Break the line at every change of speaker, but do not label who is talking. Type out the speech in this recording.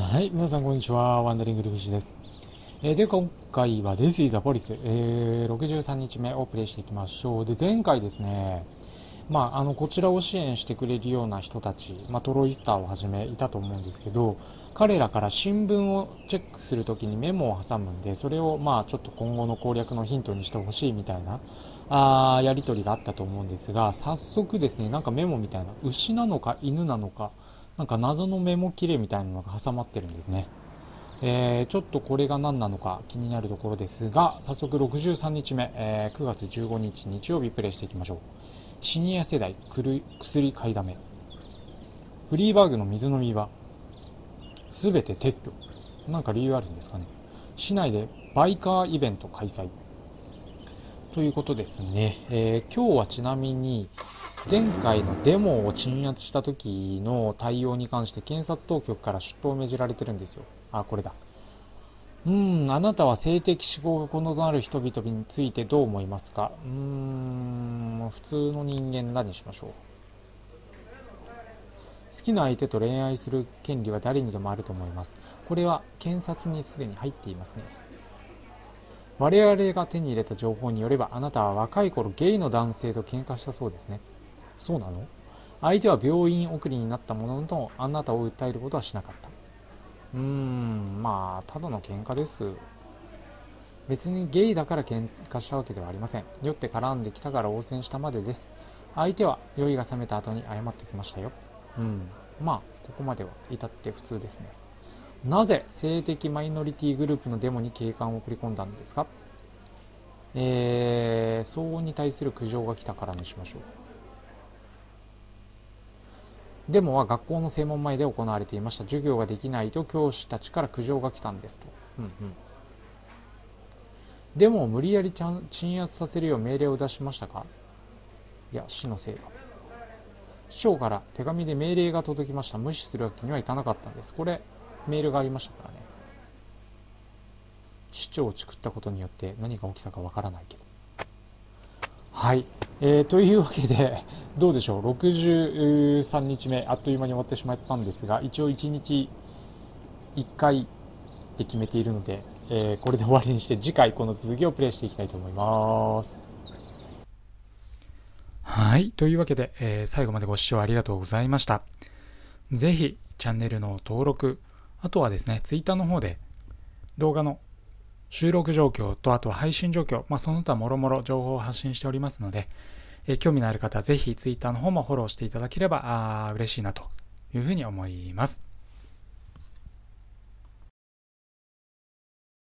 はい、皆さんこんにちは。ワンダリングルフィッシュです。で、今回は This is the Police、63日目をプレイしていきましょう。で、前回ですね、こちらを支援してくれるような人たち、トロイスターをはじめいたと思うんですけど、彼らから新聞をチェックするときにメモを挟むんで、それをちょっと今後の攻略のヒントにしてほしいみたいな、やりとりがあったと思うんですが、早速ですね、なんかメモみたいな、牛なのか犬なのか、なんか謎のメモ切れみたいなのが挟まってるんですね。ちょっとこれが何なのか気になるところですが、早速63日目、9月15日日曜日プレイしていきましょう。シニア世代薬買いだめ、フリーバーグの水飲み場すべて撤去。なんか理由あるんですかね。市内でバイカーイベント開催ということですね。今日はちなみに前回のデモを鎮圧した時の対応に関して検察当局から出頭を命じられてるんですよ。これだ。あなたは性的指向が異なる人々についてどう思いますか？普通の人間何にしましょう。好きな相手と恋愛する権利は誰にでもあると思います。これは検察にすでに入っていますね。我々が手に入れた情報によれば、あなたは若い頃ゲイの男性と喧嘩したそうですね。そうなの？相手は病院送りになったものの、あなたを訴えることはしなかった。ただの喧嘩です。別にゲイだから喧嘩したわけではありません。酔って絡んできたから応戦したまでです。相手は酔いが覚めた後に謝ってきましたよ。ここまでは至って普通ですね。なぜ性的マイノリティグループのデモに警官を送り込んだんですか？騒音に対する苦情が来たからにしましょう。デモは学校の正門前で行われていました。授業ができないと教師たちから苦情が来たんですと。デモを無理やり鎮圧させるよう命令を出しましたか？いや、市のせいだ。市長から手紙で命令が届きました。無視するわけにはいかなかったんです。これメールがありましたからね。市長を作ったことによって何が起きたかわからないけど。はい、というわけでどうでしょう。63日目あっという間に終わってしまったんですが、一応1日1回って決めているので、これで終わりにして次回この続きをプレイしていきたいと思います。はい、というわけで、最後までご視聴ありがとうございました。ぜひチャンネルの登録、あとはですね、ツイッターの方で動画の収録状況と、あとは配信状況、その他もろもろ情報を発信しておりますので、興味のある方はぜひツイッターの方もフォローしていただければ嬉しいなというふうに思います。